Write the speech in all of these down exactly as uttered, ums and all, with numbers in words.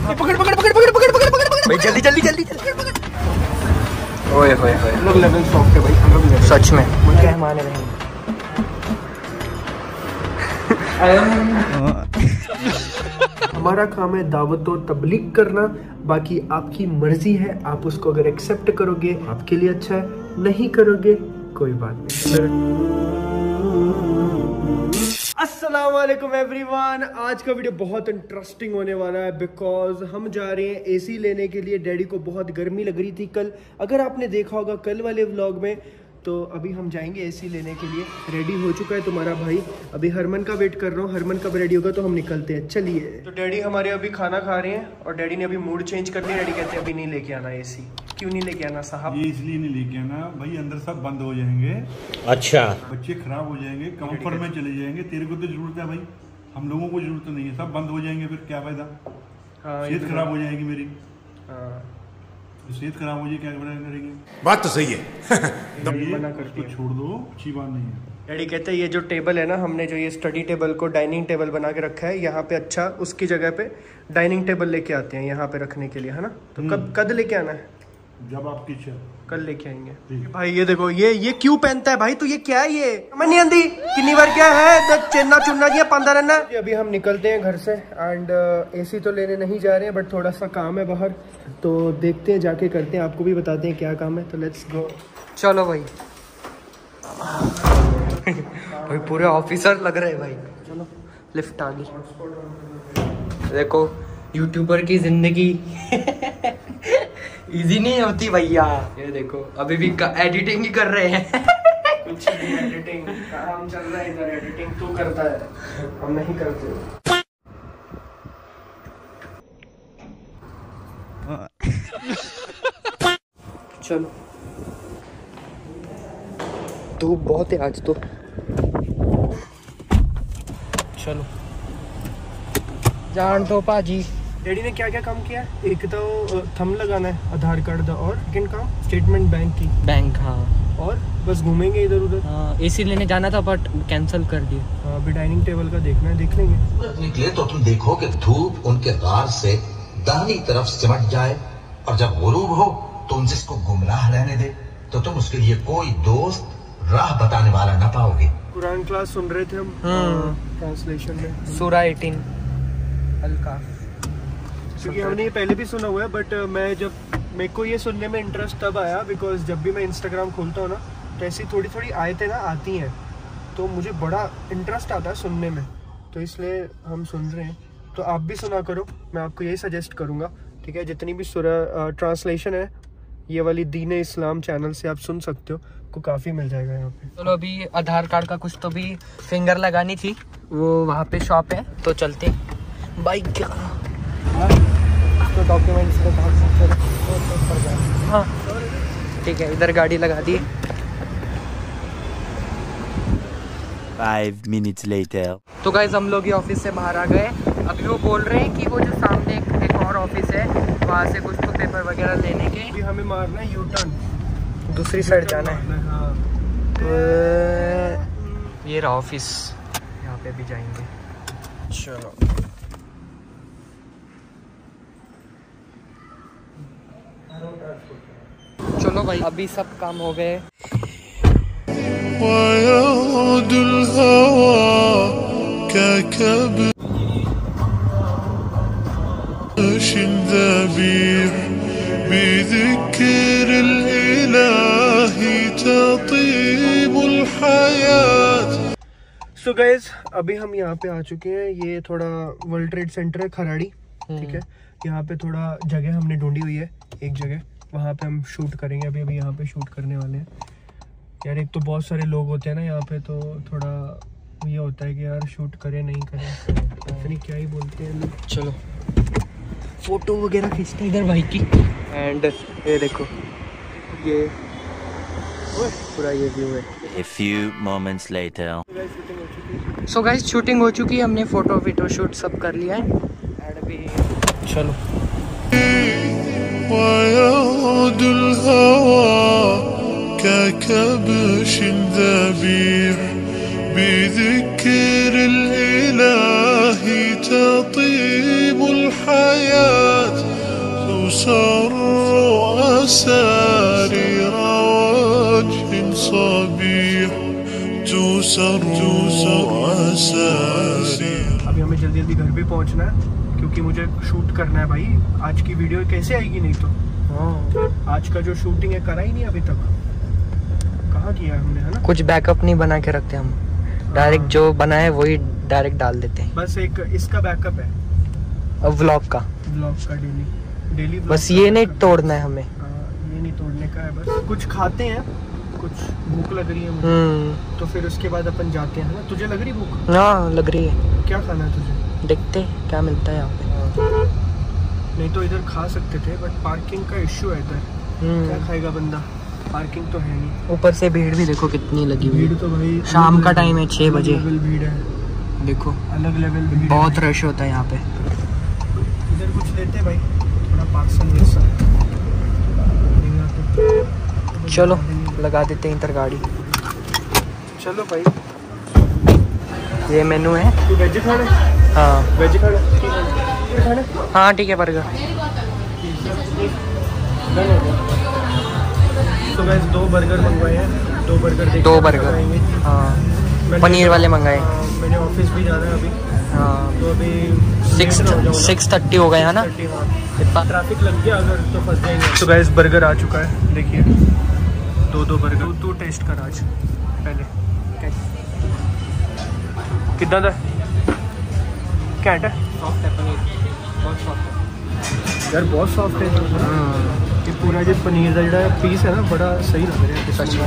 पकड़ पकड़ पकड़ पकड़ पकड़ पकड़ पकड़ भाई, जल्दी जल्दी जल्दी जल्दी। ओए होए होए, अलग लेवल सॉफ्ट है भाई, अलग लेवल सच में। मुझे क्या माने नहीं। हमारा काम है दावत और तबलीग करना, बाकी आपकी मर्जी है। आप उसको अगर एक्सेप्ट करोगे आपके लिए अच्छा है, नहीं करोगे कोई बात नहीं। अस्सलाम वालेकुम एवरीवन, आज का वीडियो बहुत इंटरेस्टिंग होने वाला है बिकॉज हम जा रहे हैं एसी लेने के लिए। डैडी को बहुत गर्मी लग रही थी कल, अगर आपने देखा होगा कल वाले व्लॉग में। तो अभी हम जाएंगे एसी लेने के लिए। रेडी हो चुका है तुम्हारा भाई, अभी हरमन का वेट कर रहा हूँ। हरमन कब रेडी होगा तो हम निकलते हैं, चलिए। तो डैडी हमारे अभी खाना खा रहे हैं और डैडी ने अभी मूड चेंज कर लिया। डैडी कहते हैं अभी नहीं लेके आना एसी। क्यों नहीं लेके आना साहब? ये इसलिए नहीं लेके आना भाई, अंदर सब बंद हो जाएंगे। अच्छा, बच्चे खराब हो जाएंगे, कंफर्ट में चले जाएंगे। तेरे को तो जरूरत है भाई, हम लोगों को जरूरत नहीं है। सब बंद हो जाएंगे, फिर क्या फायदा? सेहत खराब हो जाएगी मेरी। सेहत खराब हो जाए क्या करेंगे? बात तो सही है। मना करके छोड़ दो, अच्छी बात नहीं है। डैडी कहते हैं ये जो टेबल है ना, हमने जो ये स्टडी टेबल को डाइनिंग टेबल बना के रखा है यहाँ पे, अच्छा उसकी जगह पे डाइनिंग टेबल लेके आते हैं यहाँ पे रखने के लिए, है ना? तो कब कद लेके आना है? जब आपकी इच्छा। कल लेके आएंगे। भाई ये देखो, ये ये क्यों पहनता है भाई? तो ये क्या है? ये समझ नहीं आती कितनी बार क्या है चेन्ना चुनना जी पंदा रहना। अभी हम निकलते हैं घर से एंड एसी तो लेने नहीं जा रहे हैं, बट थोड़ा सा काम है बाहर, तो देखते हैं, जाके करते हैं, आपको भी बताते हैं क्या काम है। तो लेट्स गो, चलो भाई। भाई पूरे ऑफिसर लग रहे हैं भाई। चलो, लिफ्ट आ गई। देखो यूट्यूबर की जिंदगी इजी नहीं होती भैया। ये देखो अभी भी एडिटिंग ही कर रहे हैं। कुछ नहीं, एडिटिंग काम चल रहा है इधर। एडिटिंग तू करता है, हम नहीं करते। चलो, धूप बहुत है आज तो। चलो जान दो पाजी। डैडी ने क्या क्या काम किया है? एक तो थंब लगाना है आधार कार्ड का, और सेकंड काम स्टेटमेंट बैंक की। बैंक, हाँ। और बस घूमेंगे इधर उधर। हाँ, एसी लेने जाना था बट कैंसिल कर दिया। हाँ, अभी डाइनिंग टेबल का देखना है, देख लेंगे। निकले तो तुम देखो कि धूप उनके गार से दाहिनी तरफ सिमट जाए, और जब गुरूब हो तो उनसे इसको गुमराह रहने दे, तो तुम उसके लिए कोई दोस्त राह बताने वाला न पाओगे। कुरान क्लास सुन रहे थे हम ट्रांसलेशन में, सूरा एटीन हल्का, क्योंकि हमने ये पहले भी सुना हुआ है। बट मैं जब मेरे को ये सुनने में इंटरेस्ट तब आया बिकॉज जब भी मैं इंस्टाग्राम खोलता हूँ ना, तो ऐसी थोड़ी थोड़ी आयतें ना आती हैं, तो मुझे बड़ा इंटरेस्ट आता है सुनने में, तो इसलिए हम सुन रहे हैं। तो आप भी सुना करो, मैं आपको यही सजेस्ट करूँगा, ठीक है? जितनी भी सूरा ट्रांसलेशन है ये वाली दीन इस्लाम चैनल से आप सुन सकते हो, को काफ़ी मिल जाएगा यहाँ पे। चलो, अभी आधार कार्ड का कुछ तो भी फिंगर लगानी थी, वो वहाँ पे शॉप है, तो चलते हैं। बाइक क्या तो डॉक्यूमेंट्स के साथ हाँ ठीक है, इधर गाड़ी लगा दी। Five minutes later. तो गाइस हम लोग ये ऑफिस से बाहर आ गए। अभी वो बोल रहे हैं कि वो जो सामने एक, एक और ऑफिस है, वहाँ से कुछ तो पेपर वगैरह लेने के। अभी हमें मारना है यू टर्न, दूसरी साइड जाना है। हाँ, तो ये रहा ऑफिस, यहाँ पे भी जाएंगे। चलो चलो भाई, अभी सब काम हो गए। सो गाइस, अभी हम यहाँ पे आ चुके हैं। ये थोड़ा वर्ल्ड ट्रेड सेंटर है खराड़ी, ठीक है? यहाँ पे थोड़ा जगह हमने ढूंढी हुई है, एक जगह, वहाँ पे हम शूट करेंगे। अभी अभी यहाँ पे शूट करने वाले हैं। यार एक तो बहुत सारे लोग होते हैं ना यहाँ पे, तो थोड़ा ये होता है कि यार शूट करें नहीं करें, पता नहीं क्या ही बोलते हैं लोग। चलो फोटो वगैरह खींचते हैं इधर भाई की। एंड ये देखो, ये पूरा ये व्यू है। A few moments later. So guys, shooting हो चुकी है, हमने फोटो वीटो शूट सब कर लिया है। एंड अभी चलो ويعود الهوى ككبش ذبيح بذكر الإله تطيب الحياة. تسر أسارير وجه صبيح تسر أسارير. अभी हमें जल्दी जल्दी घर भी पहुंचना है क्योंकि मुझे शूट करना है भाई. आज की वीडियो कैसे आएगी नहीं तो. हाँ. आज का जो शूटिंग है करा ही नहीं अभी तक. कहाँ किया हमने, है ना. कुछ बैकअप नहीं बना के रखते हम, डायरेक्ट जो बना है वही डायरेक्ट डाल देते हैं. बस एक इसका बैकअप है अब व्लॉग का व्लॉग का डेली डेली बस ये नहीं तोड़ना है हमें. ये नहीं तोड़ने का है. बस कुछ खाते हैं, कुछ भूख लग रही है मुझे, तो फिर उसके बाद अपन जाते हैं ना. तुझे लग रही भूख? हाँ लग रही है. क्या खाना है तुझे? देखते क्या मिलता है यहाँ पे. नहीं तो इधर खा सकते थे बट पार्किंग का इश्यू है इधर. क्या खाएगा बंदा, पार्किंग तो है नहीं. ऊपर से भीड़ भी देखो कितनी लगी हुई. भीड़ तो भाई शाम का टाइम है, छह बजे. भीड़ है देखो, अलग लेवल भीड़. बहुत रश होता है यहाँ पे. इधर कुछ लेते भाई, थोड़ा पार्सल जैसा. चलो लगा देते हैं इधर गाड़ी. चलो भाई. ये मेनू है. तू वेज खाना? हाँ वेज खाना. खाना? हाँ ठीक है. बर्गर तो गाइस दो बर्गर मंगवाए हैं. दो बर्गर देखते दो बर्गर. हाँ पनीर वाले मंगाए. मैंने ऑफिस भी जाना है अभी. हाँ तो अभी सिक्स सिक्स थर्टी हो गए है ना. इतना ट्रैफिक लग गया अगर तो फंस जाएंगे. तो गाइस बर्गर आ चुका है, देखिए. दो दो बर्गर. तू टेस्ट कर आज पहले. कितना था? क्या है? सॉफ्ट है पनीर, बहुत सॉफ्ट है यार. बहुत सॉफ्ट है. ये पूरा जो पनीर का जो पीस है ना बड़ा सही लग रहा है. सच में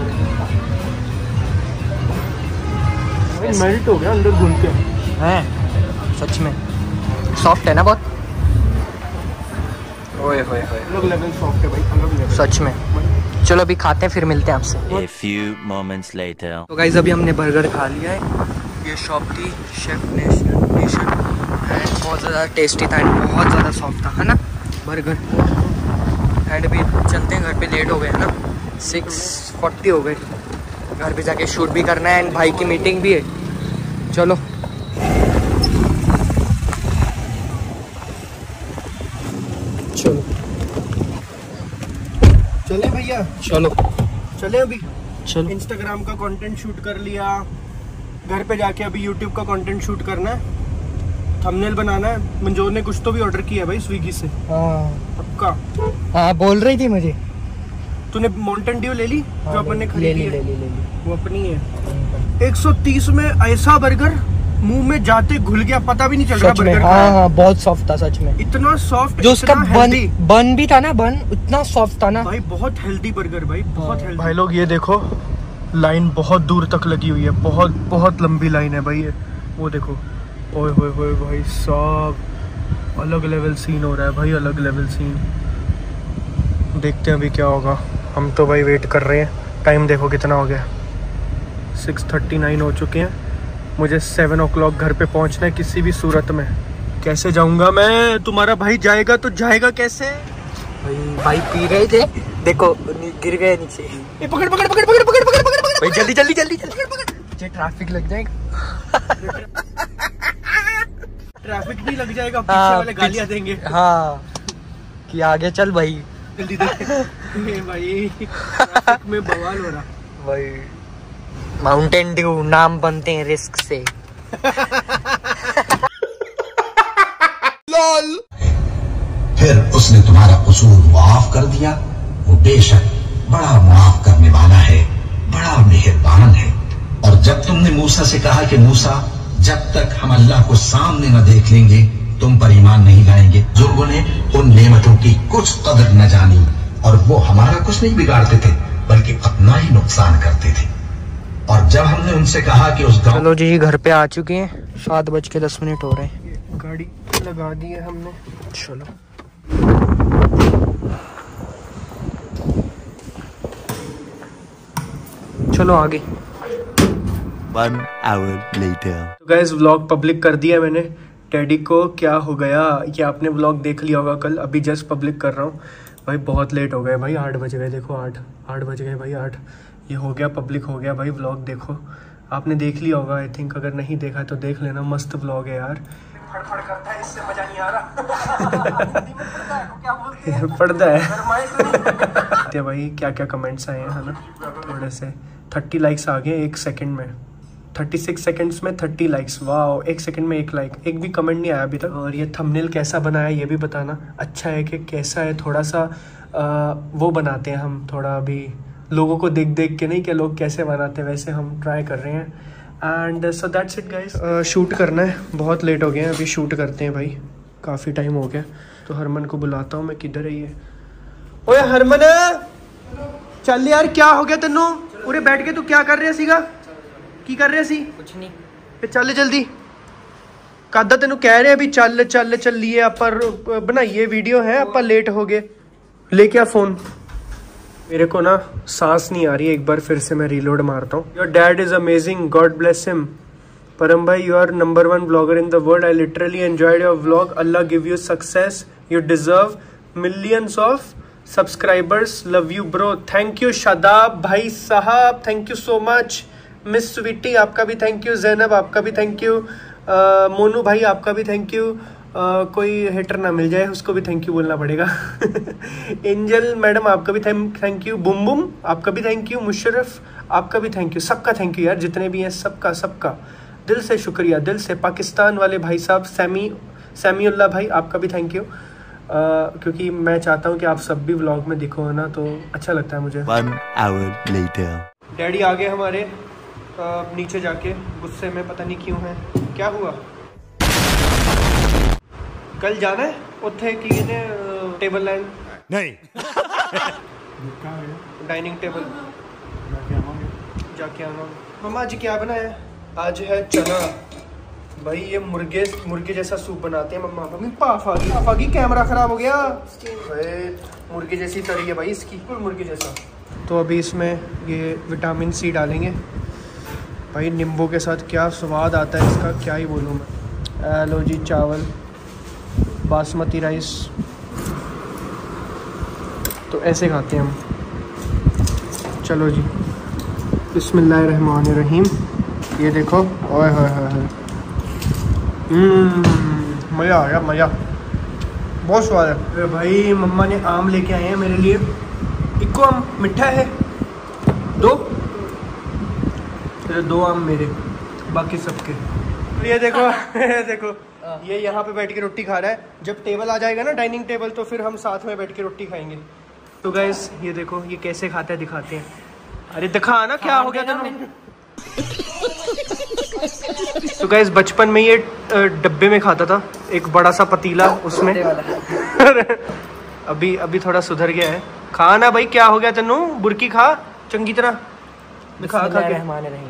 मेल्ट हो गया अंदर घुल के. हैं सच में सॉफ्ट है ना बहुत. ओए होए होए अलग लेवल सॉफ्ट है भाई, अलग लेवल सच में. चलो अभी खाते हैं, फिर मिलते हैं आपसे. A few moments later. तो गाइस अभी हमने बर्गर खा लिया है. ये शॉप थी शेफ नेशन. बहुत ज़्यादा टेस्टी था एंड बहुत ज़्यादा सॉफ्ट था, है ना बर्गर. एंड अभी चलते हैं घर पे, लेट हो गए ना. सिक्स फोर्टी हो गए. घर पे जाके शूट भी करना है एंड भाई की मीटिंग भी है. चलो चलो चले भैया. चलो चले अभी. चलो. इंस्टाग्राम का कंटेंट शूट कर लिया. घर पे जाके अभी यूट्यूब का कंटेंट शूट करना है. थंबनेल बनाना है. मंजोर ने कुछ तो भी ऑर्डर किया है भाई स्विगी से. हाँ पक्का. हाँ बोल रही थी मुझे. तूने माउंटेन ड्यू ले ली? हाँ, जो अपन ने ले खरीदी ली है ले ली ले ली. वो अपनी है. एक सौ तीस में ऐसा बर्गर मुंह में जाते घुल गया, पता भी नहीं चल रहा सच में. बर्गर. हाँ हाँ बहुत सॉफ्ट था सच में. इतना सॉफ्ट, जो उसका बन बन भी था ना, बन उतना सॉफ्ट था ना भाई. बहुत हेल्दी बर्गर भाई, बहुत हेल्दी. भाई लोग ये देखो, लाइन बहुत दूर तक लगी हुई है. बहुत बहुत लंबी लाइन है भाई. ये वो देखो. ओए होए होए भाई साहब, अलग लेवल सीन हो रहा है भाई, अलग लेवल सीन. देखते हैं अभी क्या होगा. हम तो भाई वेट कर रहे हैं. टाइम देखो कितना हो गया, सिक्स थर्टी नाइन हो चुके हैं. मुझे सेवन ओ क्लॉक घर पे पहुंचना है किसी भी सूरत में. कैसे जाऊंगा मैं? तुम्हारा भाई जाएगा तो जाएगा कैसे? भाई भाई पी रहे थे, देखो गिर गए नीचे. ए, पकड़ पकड़ पकड़ पकड़ पकड़ पकड़ पकड़ भाई जल्दी जल्दी जल्दी जल्दी पकड़. ट्रैफिक लग जाएगा. ट्रैफिक भी लग जाएगा, पीछे वाले गालियां देंगे. हाँ कि आगे चल भाई. जल्दी दे. भाई ट्रैफिक में बवाल हो रहा भाई. माउंटेन ड्यू नाम बनते हैं रिस्क से. लॉल. फिर उसने तुम्हारा कसूर माफ कर दिया. वो बेशक बड़ा माफ करने वाला है, बड़ा मेहरबान है. और जब तुमने मूसा से कहा कि मूसा, जब तक हम अल्लाह को सामने न देख लेंगे तुम पर ईमान नहीं लाएंगे, बुजुर्गों ने उन नेमतों की कुछ कदर न जानी और वो हमारा कुछ नहीं बिगाड़ते थे बल्कि अपना ही नुकसान करते थे. और जब हमने उनसे कहा कि उस गांव. चलो जी घर पे आ चुके हैं. सात बज के दस मिनट हो रहे हैं. गाड़ी लगा दी है हमने. चलो चलो आगे. One hour later. तो गाइस व्लॉग पब्लिक कर दिया मैंने. टेडी को क्या हो गया ये आपने व्लॉग देख लिया होगा कल. अभी जस्ट पब्लिक कर रहा हूँ भाई. बहुत लेट हो गए भाई, आठ बज गए. देखो आठ आठ बज गए भाई. आठ ये हो गया, पब्लिक हो गया भाई. व्लॉग देखो, आपने देख लिया होगा आई थिंक. अगर नहीं देखा तो देख लेना, मस्त व्लॉग है यार. फड़फड़ करता है, इससे मजा नहीं आ रहा। क्या बोलते हैं? पर्दा है। भाई क्या क्या कमेंट्स आए हैं ना, थोड़े से थर्टी लाइक्स आ गए एक सेकंड में, थर्टी सिक्स सेकंड्स में थर्टी लाइक्स। वाह, एक सेकंड में एक लाइक, एक भी कमेंट नहीं आया अभी तक। और ये थंबनेल कैसा बनाया ये भी बताना, अच्छा है कि कैसा है। थोड़ा सा आ, वो बनाते हैं हम, थोड़ा अभी लोगों को देख देख के नहीं कि लोग कैसे बनाते हैं, वैसे हम ट्राई कर रहे हैं। And so that's it guys. Shoot करना है, बहुत लेट हो गए हैं, अभी शूट करते हैं भाई, काफ़ी टाइम हो गया। तो हरमन को बुलाता हूँ मैं, किधर है ये? ओए हरमन चल यार, क्या हो गया तेनू? पूरे बैठ के तू क्या कर रहा सीगा? की कर रहे सी? कुछ नहीं। फिर चल जल्दी, कादा तेनू कह रहे अभी चल चल चलिए, पर बनाइए वीडियो है, आप लेट हो गए। लेके आ फोन। मेरे को ना सांस नहीं आ रही है, एक बार फिर से मैं रीलोड मारता हूँ। Your dad is amazing, god bless him. Param भाई, you are number one blogger in the world, I literally enjoyed your vlog, Allah give you success, you deserve millions of subscribers, love you bro. Thank you Shadab भाई साहब, thank you so much. Miss sweety आपका भी thank you, Zainab आपका भी thank you, Monu भाई आपका भी thank you. Uh, कोई हेटर ना मिल जाए उसको भी थैंक यू बोलना पड़ेगा। एंजल मैडम आपका भी थैंक यू, बुम बुम आपका भी थैंक यू, मुशर्रफ आपका भी थैंक यू, सबका थैंक यू यार, जितने भी हैं सबका सबका दिल से शुक्रिया, दिल से। पाकिस्तान वाले भाई साहब सैमी सैमीउल्लाह भाई आपका भी थैंक यू, uh, क्योंकि मैं चाहता हूँ कि आप सब भी व्लॉग में दिखो ना, तो अच्छा लगता है मुझे। One hour later. डैडी आ गए हमारे, uh, नीचे जाके गुस्से में, पता नहीं क्यों है, क्या हुआ? कल जाना है उत्थे की ने टेबल लैंड नहीं। डाइनिंग टेबल जाके आना। मम्मा आज क्या बनाया? आज है चना भाई, ये मुर्गे मुर्गे जैसा सूप बनाते हैं मम्मा। मम्मी पाफ आ गई, पाफ आ गई, कैमरा खराब हो गया। मुर्गे जैसी तरी है भाई इसकी, मुर्गे जैसा। तो अभी इसमें ये विटामिन सी डालेंगे भाई, नींबू के साथ क्या स्वाद आता है इसका, क्या ही बोलूँ मैं। लो जी चावल, बासमती राइस, तो ऐसे खाते हैं हम। चलो जी, बिस्मिल्लाहिर्रहमानिर्रहीम। ये देखो, ओए होए होए, हम्म मज़ा आ गया, मज़ा, बहुत स्वाद है। अरे भाई मम्मा ने आम लेके आए हैं मेरे लिए, इको आम मिठा है, दो दो आम मेरे, बाकी सबके। ये देखो ये देखो, ये यहाँ पे बैठ के रोटी खा रहा है। जब टेबल आ जाएगा ना, डाइनिंग टेबल, तो फिर हम साथ में बैठ के रोटी खाएंगे। तो गाइस ये देखो, ये कैसे खाता है दिखाते हैं। अरे दिखा ना, क्या हो गया तेनू? तो गाइस बचपन में ये डब्बे में खाता था, एक बड़ा सा पतीला उसमें। अभी अभी थोड़ा सुधर गया है। खा ना भाई, क्या हो गया तेनू? बुरकी खा चंगी तरह, दिखा खा के।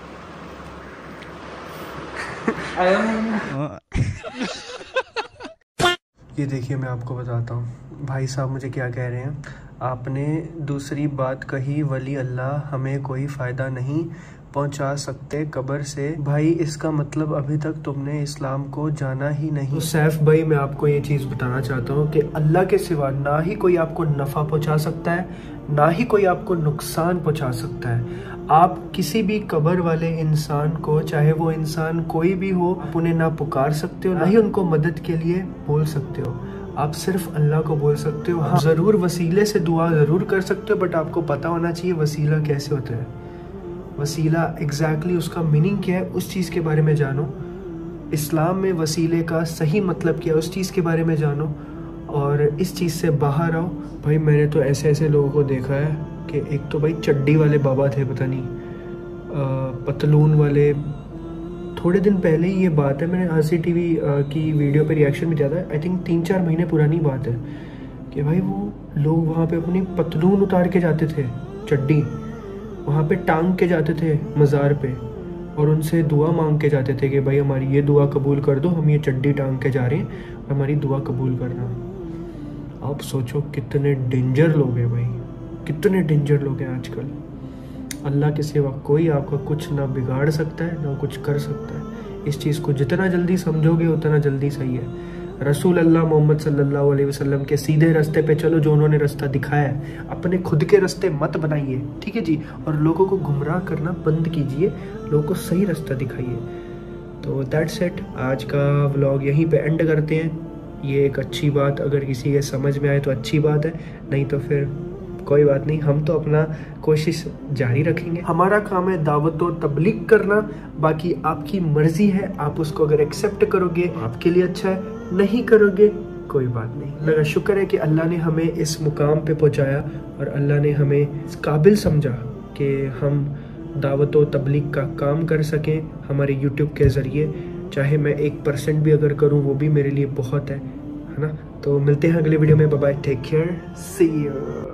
ये देखिए, मैं आपको बताता हूँ भाई साहब मुझे क्या कह रहे हैं। आपने दूसरी बात कही, वली अल्लाह हमें कोई फ़ायदा नहीं पहुंचा सकते कब्र से। भाई इसका मतलब अभी तक तुमने इस्लाम को जाना ही नहीं। तो सैफ भाई, मैं आपको ये चीज़ बताना चाहता हूँ कि अल्लाह के सिवा ना ही कोई आपको नफ़ा पहुंचा सकता है, ना ही कोई आपको नुकसान पहुंचा सकता है। आप किसी भी कब्र वाले इंसान को, चाहे वो इंसान कोई भी हो, आप उन्हें ना पुकार सकते हो, ना ही उनको मदद के लिए बोल सकते हो। आप सिर्फ अल्लाह को बोल सकते हो। हाँ, ज़रूर वसीले से दुआ ज़रूर कर सकते हो, बट आपको पता होना चाहिए वसीला कैसे होता है। वसीला एग्जैक्टली उसका मीनिंग क्या है, उस चीज़ के बारे में जानो। इस्लाम में वसीले का सही मतलब क्या है, उस चीज़ के बारे में जानो, और इस चीज़ से बाहर आओ। भाई मैंने तो ऐसे ऐसे लोगों को देखा है कि एक तो भाई चड्डी वाले बाबा थे, पता नहीं पतलून वाले। थोड़े दिन पहले ही ये बात है, मैंने हंसी टीवी की वीडियो पे रिएक्शन भी दिया था, आई थिंक तीन चार महीने पुरानी बात है, कि भाई वो लोग वहाँ पे अपनी पतलून उतार के जाते थे, चड्डी वहाँ पे टांग के जाते थे मज़ार पे, और उनसे दुआ मांग के जाते थे कि भाई हमारी ये दुआ कबूल कर दो, हम ये चड्डी टांग के जा रहे हैं, हमारी दुआ कबूल करना। आप सोचो कितने डेंजर लोग हैं भाई, कितने डेंजर लोग हैं आजकल। अल्लाह के सिवा कोई आपका कुछ ना बिगाड़ सकता है, ना कुछ कर सकता है। इस चीज़ को जितना जल्दी समझोगे उतना जल्दी सही है। रसूल अल्लाह मोहम्मद सल्लल्लाहु अलैहि वसल्लम के सीधे रास्ते पे चलो, जो उन्होंने रास्ता दिखाया है। अपने खुद के रास्ते मत बनाइए, ठीक है जी, और लोगों को गुमराह करना बंद कीजिए, लोगों को सही रास्ता दिखाइए। तो दैट्स इट, आज का व्लॉग यहीं पे एंड करते हैं। ये एक अच्छी बात, अगर किसी के समझ में आए तो अच्छी बात है, नहीं तो फिर कोई बात नहीं, हम तो अपना कोशिश जारी रखेंगे। हमारा काम है दावत और तबलीग करना, बाकी आपकी मर्जी है, आप उसको अगर एक्सेप्ट करोगे आपके लिए अच्छा है, नहीं करोगे कोई बात नहीं। लगा शुक्र है कि अल्लाह ने हमें इस मुकाम पे पहुंचाया और अल्लाह ने हमें इस काबिल समझा कि हम दावत और तबलीग का काम कर सकें हमारे यूट्यूब के ज़रिए। चाहे मैं एक परसेंट भी अगर करूं वो भी मेरे लिए बहुत है, है ना। तो मिलते हैं अगले वीडियो में, bye bye, take care, see you.